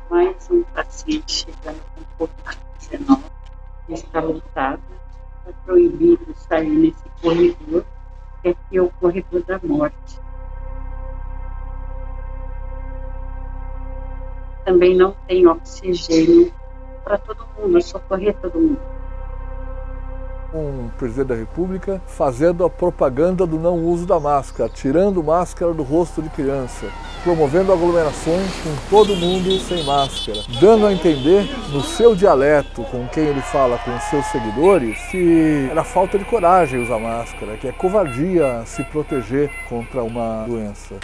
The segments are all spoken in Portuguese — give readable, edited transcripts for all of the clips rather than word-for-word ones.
Mais um paciente chegando com Covid-19, está lutado, está proibido sair nesse corredor, que aqui é o corredor da morte. Também não tem oxigênio para todo mundo, socorrer todo mundo. Um presidente da República fazendo a propaganda do não uso da máscara, tirando máscara do rosto de criança, promovendo aglomerações com todo mundo sem máscara, dando a entender no seu dialeto, com quem ele fala com os seus seguidores, que era falta de coragem usar máscara, que é covardia se proteger contra uma doença.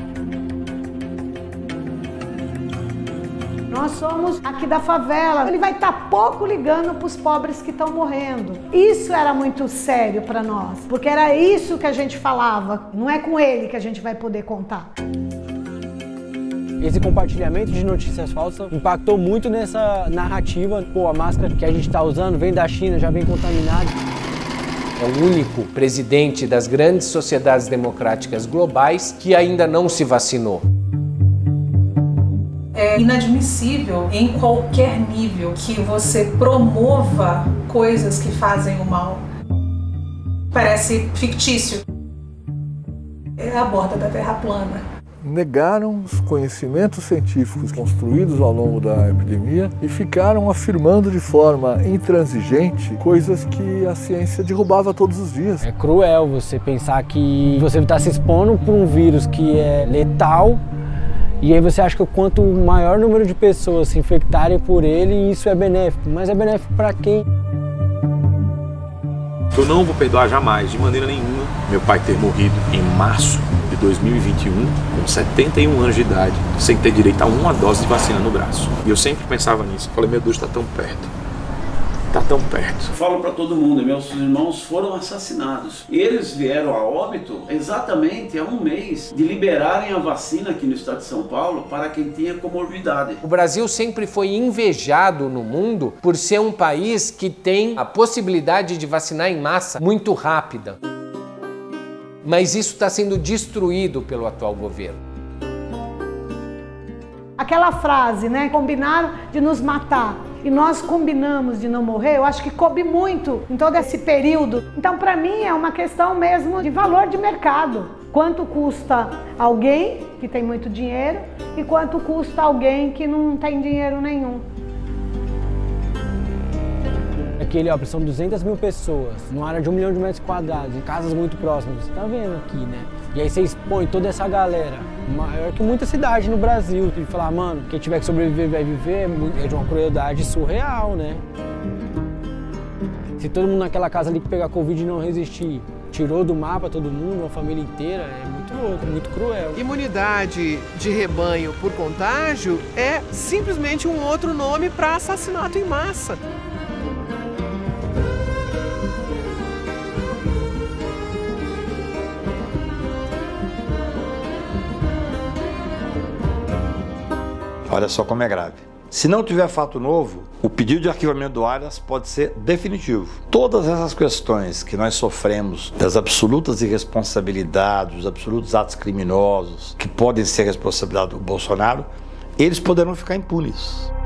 Nós somos aqui da favela. Ele vai estar pouco ligando para os pobres que estão morrendo. Isso era muito sério para nós, porque era isso que a gente falava. Não é com ele que a gente vai poder contar. Esse compartilhamento de notícias falsas impactou muito nessa narrativa. Pô, a máscara que a gente está usando vem da China, já vem contaminada. É o único presidente das grandes sociedades democráticas globais que ainda não se vacinou. É inadmissível em qualquer nível que você promova coisas que fazem o mal. Parece fictício. É a borda da Terra plana. Negaram os conhecimentos científicos construídos ao longo da epidemia e ficaram afirmando de forma intransigente coisas que a ciência derrubava todos os dias. É cruel você pensar que você está se expondo para um vírus que é letal. E aí você acha que quanto maior número de pessoas se infectarem por ele, isso é benéfico. Mas é benéfico para quem? Eu não vou perdoar jamais, de maneira nenhuma, meu pai ter morrido em março de 2021, com 71 anos de idade, sem ter direito a uma dose de vacina no braço. E eu sempre pensava nisso. Falei, meu Deus, está tão perto. Está tão perto. Eu falo para todo mundo, meus irmãos foram assassinados. Eles vieram a óbito exatamente há um mês de liberarem a vacina aqui no estado de São Paulo para quem tinha comorbidade. O Brasil sempre foi invejado no mundo por ser um país que tem a possibilidade de vacinar em massa muito rápida. Mas isso está sendo destruído pelo atual governo. Aquela frase, né? Combinaram de nos matar e nós combinamos de não morrer, eu acho que coube muito em todo esse período. Então, para mim, é uma questão mesmo de valor de mercado. Quanto custa alguém que tem muito dinheiro e quanto custa alguém que não tem dinheiro nenhum. Aquele, ó, são 200 mil pessoas, numa área de 1 milhão de metros quadrados, em casas muito próximas. Você tá vendo aqui, né? E aí você expõe toda essa galera, maior que muita cidade no Brasil. E falar, mano, quem tiver que sobreviver vai viver, é de uma crueldade surreal, né? Se todo mundo naquela casa ali que pegar Covid e não resistir, tirou do mapa todo mundo, uma família inteira, é muito louco, muito cruel. Imunidade de rebanho por contágio é simplesmente um outro nome para assassinato em massa. Olha só como é grave. Se não tiver fato novo, o pedido de arquivamento do Aras pode ser definitivo. Todas essas questões que nós sofremos, das absolutas irresponsabilidades, dos absolutos atos criminosos que podem ser responsabilidade do Bolsonaro, eles poderão ficar impunes.